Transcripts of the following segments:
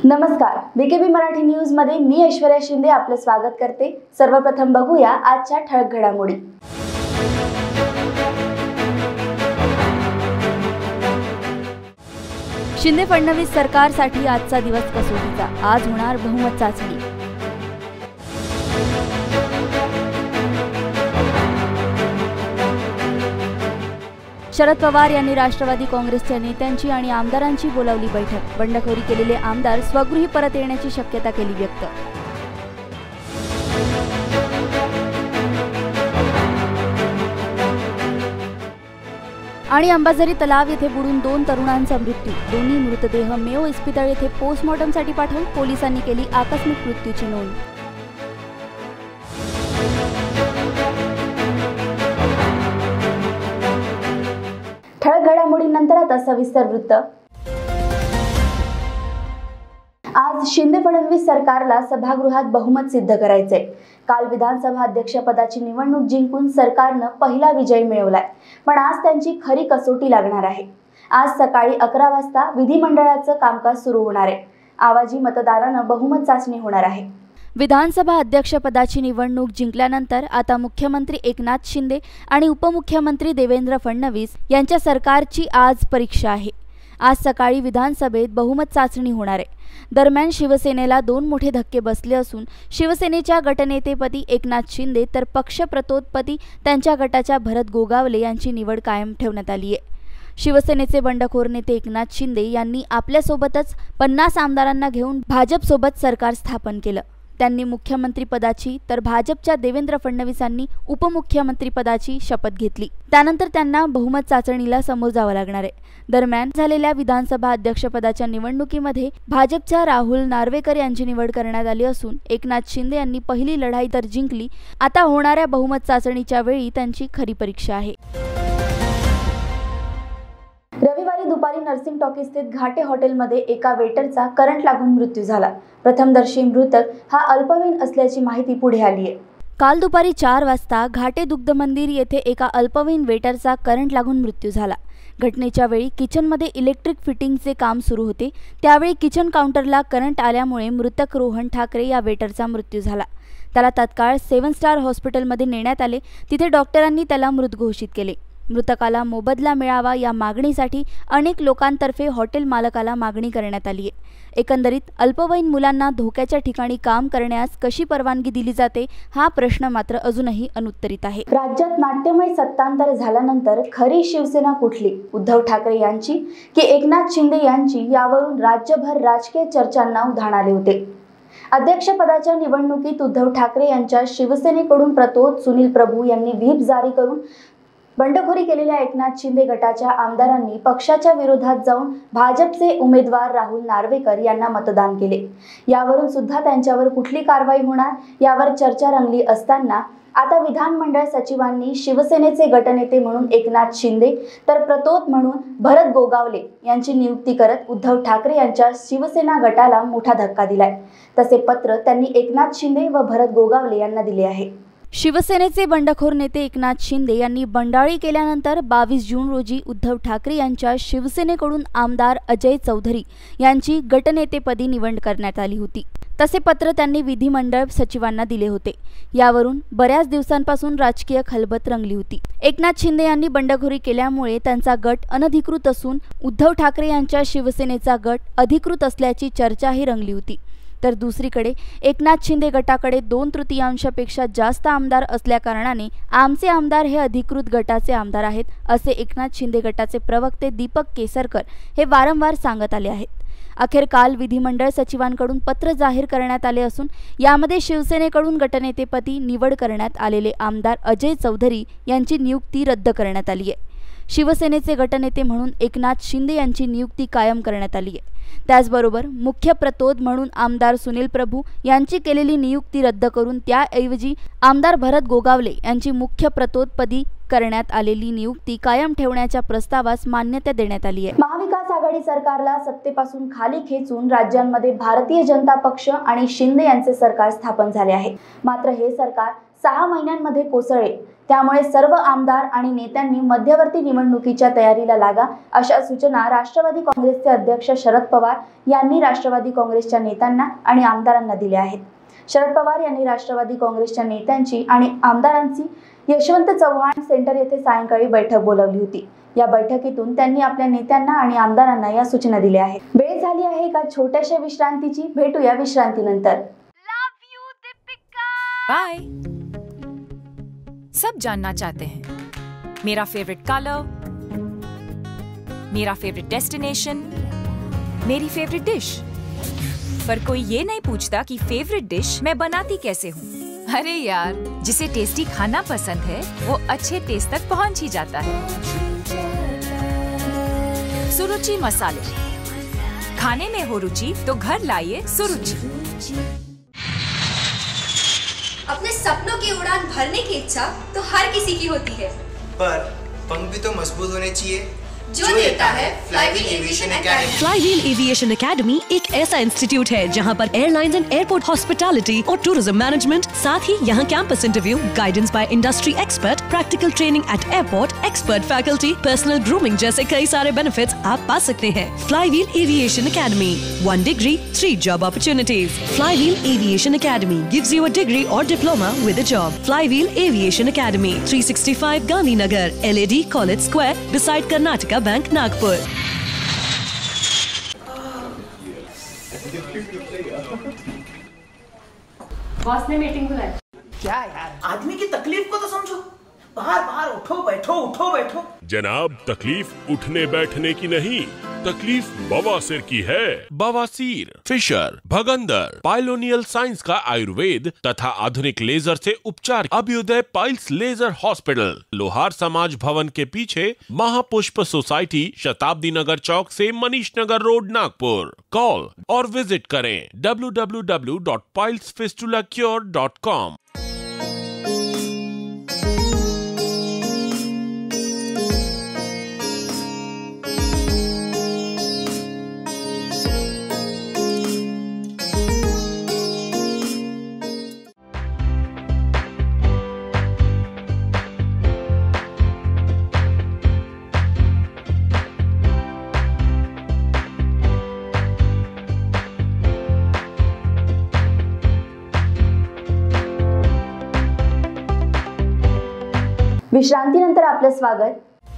नमस्कार, BKB Marathi news मध्ये मी ऐश्वर्या शिंदे आपलं स्वागत करते। सर्वप्रथम बघूया आजच्या ठळक घडामोडी। शिंदे फडणवीस सरकारसाठी आजचा दिवस कसोटीचा, आज होणार बहुमत चाचणी। शरद पवार यांनी राष्ट्रवादी काँग्रेसच्या नेत्यांची आणि आमदारांची बोलावली बैठक। बंडखोरी केलेले आमदार स्वगृही परत येण्याची शक्यता केली व्यक्त। आणि अंबाझरी तलाव येथे बुडून 2 तरुणांचा मृत्यू। दोन्ही मृतदेह मेयो इस्पितळ येथे पोस्टमॉर्टमसाठी पाठवून पोलिसांनी केली आकस्मिक मृत्यूची नोंद। ठळक घडामोडींनंतर आता सविस्तर वृत्त। आज शिंदे फडणवीस सरकारला सभागृहात बहुमत सिद्ध करायचे। काल विधानसभा अध्यक्षपदाची निवडणूक जिंकून सरकारनं पहिला विजय मिळवलाय, पण आज त्यांची खरी कसोटी लागणार आहे। आज सकाळी 11 वाजता विधिमंडळाचं कामकाज सुरू होणार आहे। आवाजी मतदानानं बहुमत चाचणी होणार आहे। विधानसभा अध्यक्षपदाची निवडणूक जिंकल्यानंतर आता मुख्यमंत्री एकनाथ शिंदे आणि उपमुख्यमंत्री देवेंद्र फडणवीस यांच्या सरकारची आज परीक्षा आहे। आज सकाळी विधानसभेत बहुमत चाचणी होणार आहे। दरम्यान शिवसेनेला 2 मोठे धक्के बसले असून शिवसेनेच्या गटनेतेपदी एकनाथ शिंदे तर पक्षप्रतोदपदी त्यांच्या गटाच्या भरत गोगावले यांची निवड कायम ठेवण्यात आली आहे। शिवसेनेचे बंडखोर नेते एकनाथ शिंदे यांनी आपल्यासोबतच 50 आमदारांना घेऊन भाजपसोबत सरकार स्थापन केलं। त्यांनी मुख्यमंत्रीपदाची तर भाजपच्या देवेंद्र फडणवीसांनी उपमुख्यमंत्रीपदाची शपथ घेतली। त्यानंतर त्यांना बहुमत चाचणीला समोर जावं लागणार आहे। दरम्यान झालेल्या विधानसभा अध्यक्षपदाच्या निवडणुकीमध्ये भाजपच्या राहुल नार्वेकर यांची निवड करण्यात आली असून एकनाथ शिंदे यांनी पहिली लढाई तर जिंकली। आता होणाऱ्या बहुमत चाचणीच्या वेळी त्यांची खरी परीक्षा आहे। रविवारी दुपारी नर्सिंग टॉकीज स्थित घाटे हॉटेलमध्ये एका वेटरचा करंट लागून मृत्यू झाला। प्रथमदर्शी मृतक हा अल्पवयीन असल्याची माहिती पुढे आली आहे। काल दुपारी 4 वाजता घाटे दुग्ध मंदिर येथे एका अल्पवयीन वेटरचा करंट लागून मृत्यू झाला। घटनेच्या वेळी किचनमध्ये इलेक्ट्रिक फिटिंगचे काम सुरू होते। त्यावेळी किचन काउंटरला करंट आल्यामुळे मृतक रोहन ठाकरे या वेटरचा मृत्यू झाला। त्याला तात्काळ 7 स्टार हॉस्पिटलमध्ये नेण्यात आले। तिथे डॉक्टरांनी त्याला मृत घोषित केले। मृतकाला मोबदला मिळावा या मागणीसाठी अनेक लोकांतर्फे हॉटेल मालकाला मागणी करण्यात आली आहे। एकंदरीत अल्पवयीन मुलांना धोक्याच्या ठिकाणी काम करण्यास कशी परवानगी दिली जाते हा प्रश्न मात्र अजूनही अनुत्तरित आहे। राज्यात नाट्यमय सत्तांतर झाल्यानंतर खरी शिवसेना कुठली, उद्धव ठाकरे यांची की एकनाथ शिंदे यांची, यावरून राज्यभर राजकीय चर्चांना उधाण आले होते। अध्यक्षपदाच्या निवडणुकीत उद्धव ठाकरे यांच्या शिवसेनेकडून प्रतोद सुनील प्रभू यांनी व्हीप जारी करून बंडखोरी केलेल्या एकनाथ शिंदे गटाच्या आमदारांनी पक्षाच्या विरोधात जाऊन भाजपचे उमेदवार राहुल नार्वेकर यांना मतदान केले। यावरून सुद्धा त्यांच्यावर कुठली कारवाई होणार यावर चर्चा रंगली असताना आता विधानमंडळ सचिवांनी शिवसेनेचे गटनेते म्हणून एकनाथ शिंदे तर प्रतोद म्हणून भरत गोगावले यांची नियुक्ती करत उद्धव ठाकरे यांच्या शिवसेना गटाला मोठा धक्का दिलाय। तसे पत्र त्यांनी एकनाथ शिंदे व भरत गोगावले यांना दिले आहे। शिवसेनेचे बंडखोर नेते एकनाथ शिंदे यांनी बंडाळी केल्यानंतर 22 जून रोजी उद्धव ठाकरे यांच्या शिवसेनेकडून आमदार अजय चौधरी यांची गटनेतेपदी निवड करण्यात आली होती। तसे पत्र त्यांनी विधिमंडळ सचिवांना दिले होते। यावरून बऱ्याच दिवसांपासून राजकीय खलबत रंगली होती। एकनाथ शिंदे यांनी बंडखोरी केल्यामुळे त्यांचा गट अनधिकृत असून उद्धव ठाकरे यांच्या शिवसेनेचा गट अधिकृत असल्याची चर्चाही रंगली होती। तर दुसरीकडे एकनाथ शिंदे गटाकडे 2/3पेक्षा जास्त आमदार असल्याकारणाने आमचे आमदार हे अधिकृत गटाचे आमदार आहेत, असे एकनाथ शिंदे गटाचे प्रवक्ते दीपक केसरकर हे वारंवार सांगत आले आहेत। अखेर काल विधिमंडळ सचिवांकडून पत्र जाहीर करण्यात आले असून यामध्ये शिवसेनेकडून गटनेतेपदी निवड करण्यात आलेले आमदार अजय चौधरी यांची नियुक्ती रद्द करण्यात आली आहे। शिवसेनेचे गटनेते म्हणून एकनाथ शिंदे यांची नियुक्ती कायम करण्यात आली आहे। त्याचबरोबर मुख्य प्रतोद म्हणून आमदार सुनील प्रभू यांची केलेली नियुक्ती रद्द करून त्याऐवजी आमदार भरत गोगावले यांची मुख्य प्रतोदपदी करण्यात आलेली नियुक्ती कायम ठेवण्याच्या प्रस्तावास मान्यता देण्यात आली आहे। महाविकास आघाडी सरकारला सत्तेपासून खाली खेचून राज्यांमध्ये भारतीय जनता पक्ष आणि शिंदे यांचे सरकार स्थापन झाले आहे। मात्र हे सरकार 6 महिन्यांमध्ये कोसळेल, त्यामुळे सर्व आमदार आणि नेत्यांनी मध्यवर्ती निवडणुकीच्या तयारीला लागा, अशा सूचना राष्ट्रवादी काँग्रेसचे अध्यक्ष शरद पवार यांनी राष्ट्रवादी काँग्रेसच्या नेत्यांना आणि आमदारांना दिल्या आहेत। शरद पवार यांनी राष्ट्रवादी काँग्रेसच्या नेत्यांची आणि आमदारांची यशवंत चव्हाण सेंटर येथे सायंकाळी बैठक बोलावली होती। या बैठकीतून त्यांनी आपल्या नेत्यांना आणि आमदारांना या सूचना दिल्या आहेत। वेळ झाली आहे एका छोट्याशा विश्रांतीची। भेटूया विश्रांतीनंतर। बाय। सब जानना चाहते हैं मेरा फेवरेट कलर, मेरा फेवरेट डेस्टिनेशन, मेरी फेवरेट डिश, पर कोई ये नहीं पूछता कि फेवरेट डिश मैं बनाती कैसे हूँ। अरे यार, जिसे टेस्टी खाना पसंद है वो अच्छे टेस्ट तक पहुँच ही जाता है। सुरुचि मसाले, खाने में हो रुचि तो घर लाइए सुरुचि। अपने सपनों की उड़ान भरने की इच्छा तो हर किसी की होती है, पर पंख भी तो मजबूत होने चाहिए, जो देता है Flywheel Aviation Academy. Flywheel Aviation Academy एक ऐसा इंस्टीट्यूट है जहां पर एयरलाइंस एंड एयरपोर्ट हॉस्पिटैलिटी और टूरिज्म मैनेजमेंट, साथ ही यहां campus interview, guidance by industry expert, practical training at airport, expert faculty, personal grooming जैसे कई सारे बेनिफिट्स आप पा सकते हैं। Flywheel Aviation Academy, 1 degree, 3 job opportunities। Flywheel Aviation Academy gives you a degree or diploma with a job। Flywheel Aviation academy, 365 Gandhinagar, LAD college square, beside Karnataka Bank, Nagpur. Boss ने meeting बुलाई। क्या यार, आदमी की तकलीफ को तो समझो। बाहर बाहर उठो बैठो उठो बैठो। जनाब, तकलीफ उठने बैठने की नहीं, तकलीफ बवासीर की है। बवासीर, फिशर, भगंदर, पाइलोनियल साइंस का आयुर्वेद तथा आधुनिक लेजर से उपचार। अभ्युदय पाइल्स लेजर हॉस्पिटल, लोहार समाज भवन के पीछे, महापुष्प सोसाइटी, शताब्दी नगर चौक से मनीष नगर रोड, नागपुर। कॉल और विजिट करें www.pilesfistulacure.com। विश्रांतीनंतर आपलं स्वागत।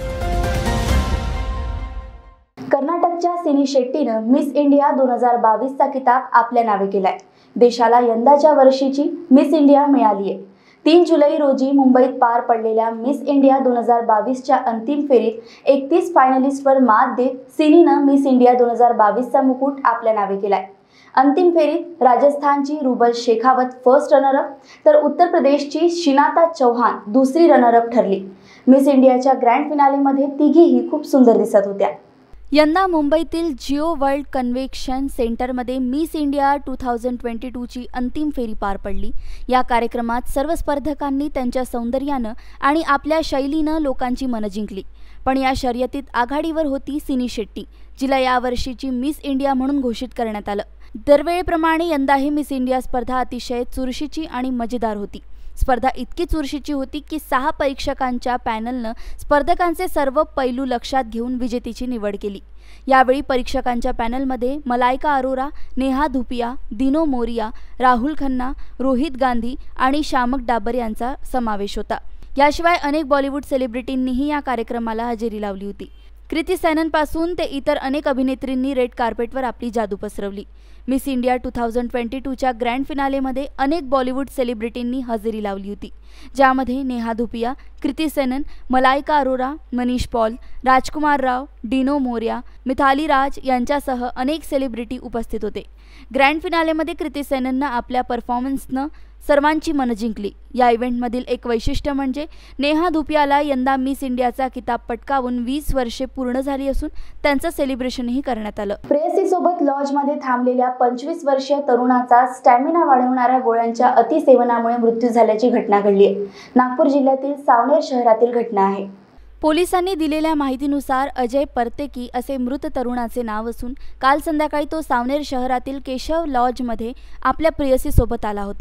कर्नाटकच्या सिनी शेट्टीनं मिस इंडिया 2022चा किताब आपल्या नावे केलाय। देशाला यंदाच्या वर्षीची मिस इंडिया मिळाली आहे। 3 जुलै रोजी मुंबईत पार पडलेल्या मिस इंडिया 2022च्या अंतिम फेरीत 31 फायनलिस्टवर मात देत सिनीनं मिस इंडिया 2022चा मुकुट आपल्या नावे केलाय। अंतिम फेरीत राजस्थानची रुबल शेखावत फर्स्ट रनरअप तर उत्तर प्रदेशची शिनाता चौहान दुसरी रनरअप ठरली। मिस इंडियाच्या ग्रँड फिनालेमध्ये तिघीही खूप सुंदर दिसत होत्या। यंदा मुंबईतील जिओ वर्ल्ड कन्व्हेन्शन सेंटरमध्ये मिस इंडिया 2022ची अंतिम फेरी पार पडली। या कार्यक्रमात सर्व स्पर्धकांनी त्यांच्या सौंदर्यानं आणि आपल्या शैलीनं लोकांची मनं जिंकली। पण या शर्यतीत आघाडीवर होती सिनी शेट्टी, जिला यावर्षीची मिस इंडिया म्हणून घोषित करण्यात आलं। दरवेळेप्रमाणे यंदाही मिस इंडिया स्पर्धा अतिशय चुरशीची आणि मजेदार होती। स्पर्धा इतकी चुरशीची होती की 6 परीक्षकांच्या पॅनलनं स्पर्धकांचे सर्व पैलू लक्षात घेऊन विजेतीची निवड केली। यावेळी परीक्षकांच्या पॅनलमध्ये मलाइका अरोरा, नेहा धुपिया, दिनो मोरिया, राहुल खन्ना, रोहित गांधी आणि शामक डाबर यांचा समावेश होता। याशिवाय अनेक बॉलिवूड सेलिब्रिटींनीही या कार्यक्रमाला हजेरी लावली होती। कृती सॅननपासून ते इतर अनेक अभिनेत्रींनी रेड कार्पेटवर आपली जादू पसरवली। मिस इंडिया 2022च्या ग्रँड फिनालेमध्ये अनेक बॉलिवूड सेलिब्रिटींनी हजेरी लावली होती, ज्यामध्ये नेहा धुपिया, कृती सॅनन, मलाइका अरोरा, मनीष पॉल, राजकुमार राव, डिनो मोरिया, मिथाली राज यांच्यासह अनेक सेलिब्रिटी उपस्थित होते। ग्रँड फिनालेमध्ये कृती सॅनननं आपल्या परफॉर्मन्सनं सर्वांची मनं जिंकली। या इव्हेंटमधील एक वैशिष्ट्य म्हणजे नेहा धुपियाला यंदा मिस इंडियाचा किताब पटकावून 20 वर्षे पूर्ण झाली असून त्यांचं सेलिब्रेशनही करण्यात आलं। प्रेयसीसोबत लॉजमध्ये थांबलेल्या 25 वर्षीय तरुणाचा स्टॅमिना वाढवणाऱ्या गोळ्यांच्या अतिसेवनामुळे मृत्यू झाल्याची घटना घडली आहे। नागपूर जिल्ह्यातील सावनेर शहरातील घटना आहे। पोलिसांनी दिलेल्या माहितीनुसार अजय परतेकी असे मृत तरुणाचे नाव असून काल संध्याकाळी तो सावनेर शहरातील केशव लॉजमध्ये आपल्या प्रेयसीसोबत आला होता।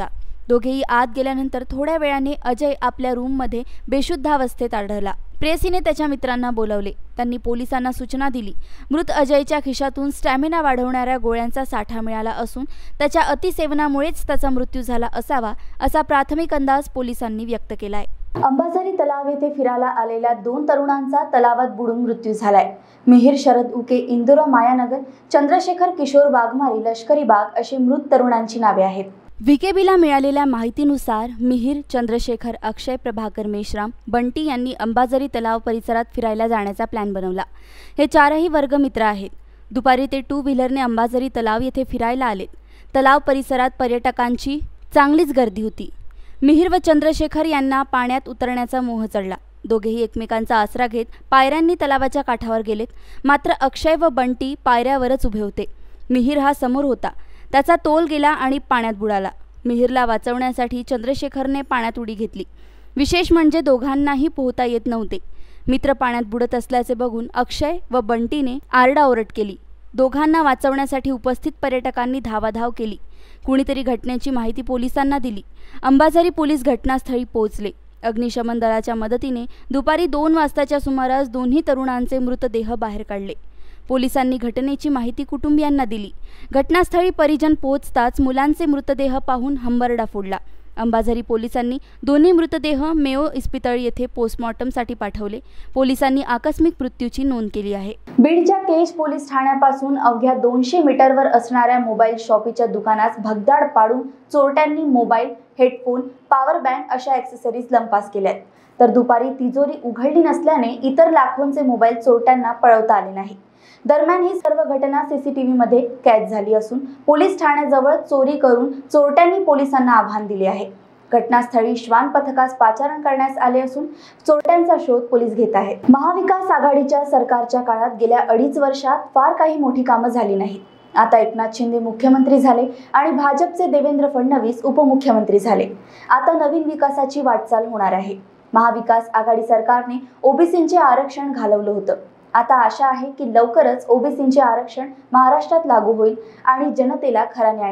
दोघेही आत गेल्यानंतर थोड्या वेळाने अजय आपल्या रूममध्ये बेशुद्धावस्थेत आढळला। प्रेयसीने त्याच्या मित्रांना बोलावले। त्यांनी पोलिसांना सूचना दिली। मृत अजयच्या खिशातून स्टॅमिना वाढवणाऱ्या गोळ्यांचा साठा मिळाला असून त्याच्या अतिसेवनामुळेच त्याचा मृत्यू झाला असावा असा प्राथमिक अंदाज पोलिसांनी व्यक्त केलाय। अंबाझरी तलाव येथे फिरायला आलेल्या 2 तरुणांचा तलावात बुडून मृत्यू झालाय। मिहिर शरद उके, इंदुरा मायानगर, चंद्रशेखर किशोर वाघमारी, लष्करी बाग अशी मृत तरुणांची नावे आहेत। व्हीकेबीला मिळालेल्या माहितीनुसार मिहिर, चंद्रशेखर, अक्षय, प्रभाकर मेश्राम, बंटी यांनी अंबाझरी तलाव परिसरात फिरायला जाण्याचा प्लॅन बनवला। हे 4ही वर्गमित्र आहेत। दुपारी ते 2 व्हीलरने अंबाझरी तलाव येथे फिरायला आलेत। तलाव परिसरात पर्यटकांची चांगलीच गर्दी होती। मिहिर व चंद्रशेखर यांना पाण्यात उतरण्याचा मोह चढला। दोघेही एकमेकांचा आसरा घेत पायऱ्यांनी तलावाच्या काठावर गेलेत। मात्र अक्षय व बंटी पायऱ्यावरच उभे होते। मिहिर हा समोर होता। त्याचा तोल गेला आणि पाण्यात बुडाला। मिहिरला वाचवण्यासाठी चंद्रशेखरने पाण्यात उडी घेतली। विशेष म्हणजे दोघांनाही पोहता येत नव्हते। मित्र पाण्यात बुडत असल्याचे बघून अक्षय व बंटीने आरडाओरड केली। दोघांना वाचवण्यासाठी उपस्थित पर्यटकांनी धावाधाव केली। कुणीतरी घटनेची माहिती पोलिसांना दिली। अंबाझरी पोलीस घटनास्थळी पोहोचले। अग्निशमन दलाच्या मदतीने दुपारी 2 वाजताच्या सुमारास दोन्ही तरुणांचे मृतदेह बाहेर काढले। पोलिसांनी घटनेची माहिती कुटुंबियांना दिली। घटनास्थळी परिजन पोहोचताच मुलांचे मृतदेह पाहून हंबरडा फोडला। अंबाझरी पोलिसांनी दोन्ही मृतदेह मेयो इस्पितळ येथे पोस्टमॉर्टमसाठी पाठवले। पोलिसांनी आकस्मिक मृत्यूची नोंद केली आहे। बीडच्या केज पोलीस ठाण्यापासून अवघ्या 200 मीटरवर असणाऱ्या मोबाईल शॉपीच्या दुकानास भगदाड पाडून चोरट्यांनी मोबाईल, हेडफोन, पॉवर बँक अशा ॲक्सेसरीज लंपास केल्यात। तर दुपारी तिजोरी उघडली नसल्याने इतर लाखोंचे मोबाईल चोरट्यांना पळवता आले नाही। दरम्यान ही सर्व घटना सीसीटीव्हीमध्ये कैद झाली असून पोलीस ठाण्याजवळ चोरी करून चोरट्यांनी पोलिसांना आव्हान दिले आहे। घटनास्थळी श्वान पथकास पाचारण करण्यास आले असून चोरट्यांचा शोध पोलीस घेत आहेत। महाविकास आघाडीच्या सरकारच्या काळात गेल्या 2.5 वर्षात फार काही मोठी कामं झाली नाहीत। आता एकनाथ शिंदे मुख्यमंत्री झाले आणि भाजपचे देवेंद्र फडणवीस उपमुख्यमंत्री झाले। आता नवीन विकासाची वाटचाल होणार आहे। महाविकास आघाडी सरकारने ओबीसींचे आरक्षण घालवलं होतं। आता आशा आहे की लवकरच ओबीसींचे आरक्षण महाराष्ट्रात लागू होईल आणि जनतेला खरा न्याय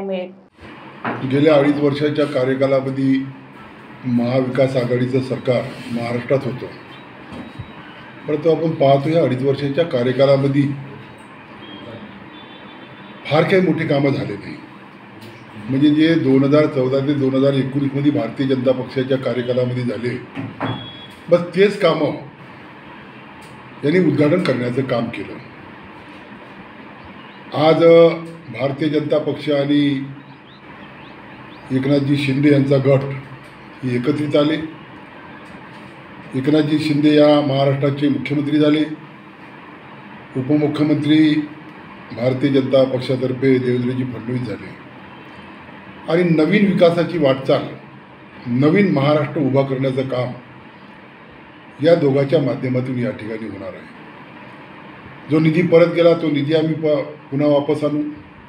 मिळेल। गेल्या 2.5 वर्षाच्या कार्यकालामध्ये महाविकास आघाडीचं सरकार महाराष्ट्रात होतं, परंतु आपण पाहतो या 2.5 वर्षाच्या कार्यकालामध्ये फार काही मोठी कामं झाले नाही। म्हणजे जे 2014 ते 2019 मध्ये भारतीय जनता पक्षाच्या कार्यकालामध्ये झाले, बस तेच कामं यांनी उद्घाटन करण्याचं काम केलं। आज भारतीय जनता पक्ष आणि एकनाथजी शिंदे यांचा गट हे एकत्रित आले। एकनाथजी शिंदे या महाराष्ट्राचे मुख्यमंत्री झाले। उपमुख्यमंत्री भारतीय जनता पक्षातर्फे देवेंद्रजी फडणवीस झाले आणि नवीन विकासाची वाटचाल, नवीन महाराष्ट्र उभा करण्याचं काम या दोघांच्या माध्यमातून या ठिकाणी होणार आहे। जो निधी परत गेला तो निधी आम्ही पुन्हा वापस आणू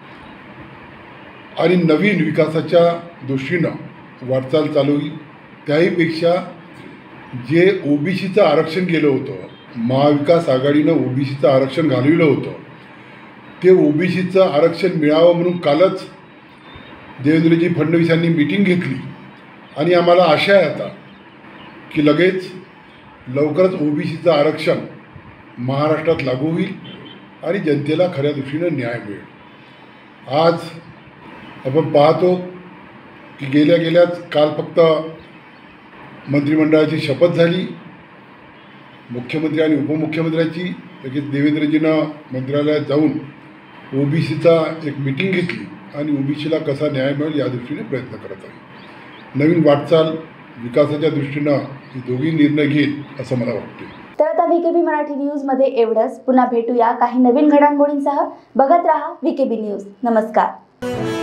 आणि नवीन विकासाच्या दृष्टीनं वाटचाल चालू होईल। त्याहीपेक्षा जे ओबीसीचं आरक्षण गेलं होतं, महाविकास आघाडीनं ओबीसीचं आरक्षण घालविलं होतं, ते ओबीसीचं आरक्षण मिळावं म्हणून कालच देवेंद्रजी फडणवीस यांनी मीटिंग घेतली आणि आम्हाला आशा आहे आता की लगेच लवकरच ओबीसीचं आरक्षण महाराष्ट्रात लागू होईल आणि जनतेला खऱ्या दृष्टीनं न्याय मिळेल। आज आपण पाहतो की गेल्याच काल फक्त मंत्रिमंडळाची शपथ झाली, मुख्यमंत्री आणि उपमुख्यमंत्र्यांची। लगेच देवेंद्रजीनं मंत्रालयात जाऊन ओबीसीचा एक मीटिंग घेतली आणि ओबीसीला कसा न्याय मिळेल या दृष्टीने प्रयत्न करत आहे। नवीन वाटचाल विकासाच्या दृष्टीनं ही दोघी निर्णय घेईल असं मला वाटते। तर आता व्हीकेबी मराठी न्यूज मध्ये एवढंच। पुन्हा भेटूया काही नवीन घडामोडींसह। बघत रहा व्हीकेबी न्यूज। नमस्कार।